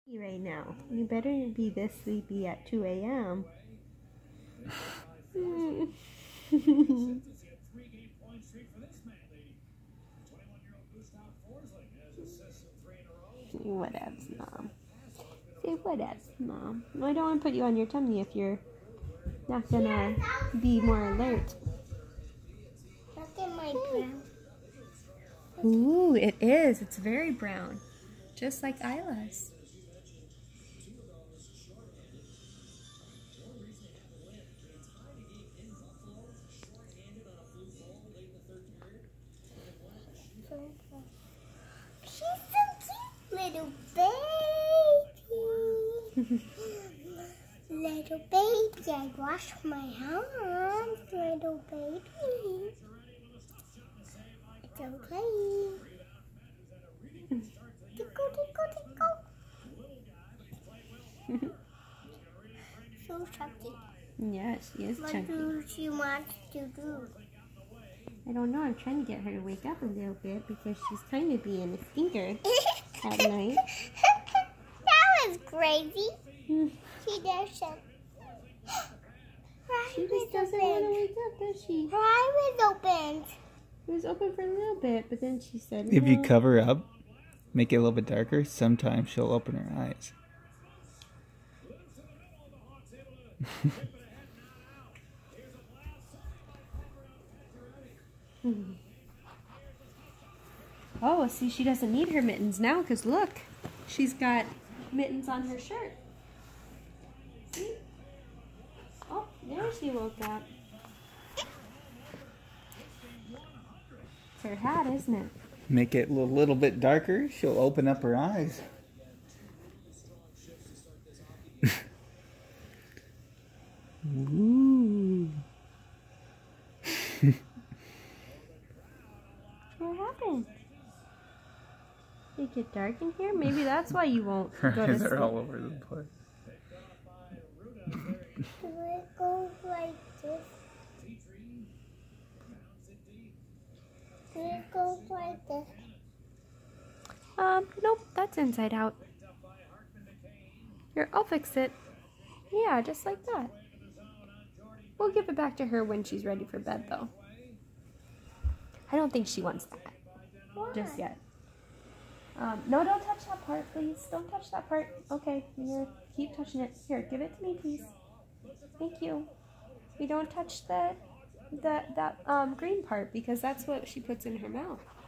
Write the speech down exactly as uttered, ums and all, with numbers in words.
Right now, you better be this sleepy at two A M Whatevs, Mom. Say whatevs, Mom. I don't want to put you on your tummy if you're not gonna be more alert. Look at my brown. Ooh, it is. It's very brown. Just like Isla's. She's so cute, little baby. Little baby, I wash my hands, little baby. It's okay. Tickle, tickle, tickle. So chunky. Yeah, she is What chunky. do she want to do? I don't know. I'm trying to get her to wake up a little bit because she's kind of being a stinker at night. That was crazy. She doesn't. She just doesn't want to wake up, does she? Her eye was open. It was open for a little bit, but then she said, If you no. cover up, make it a little bit darker, sometimes she'll open her eyes. Oh, see, she doesn't need her mittens now because look, she's got mittens on her shirt. See? Oh, there she woke up. It's her hat, isn't it? Make it a little, little bit darker, she'll open up her eyes. Ooh. What happened? Did it get dark in here? Maybe that's why you won't Her go to eyes sleep. are all over the place. Do it go like this? Do it go like this? Um, nope, that's inside out. Here, I'll fix it. Yeah, just like that. We'll give it back to her when she's ready for bed, though. I don't think she wants that Why? just yet. Um, no, don't touch that part, please. Don't touch that part. Okay, you're keep touching it. Here, give it to me, please. Thank you. We don't touch the, the that um green part because that's what she puts in her mouth.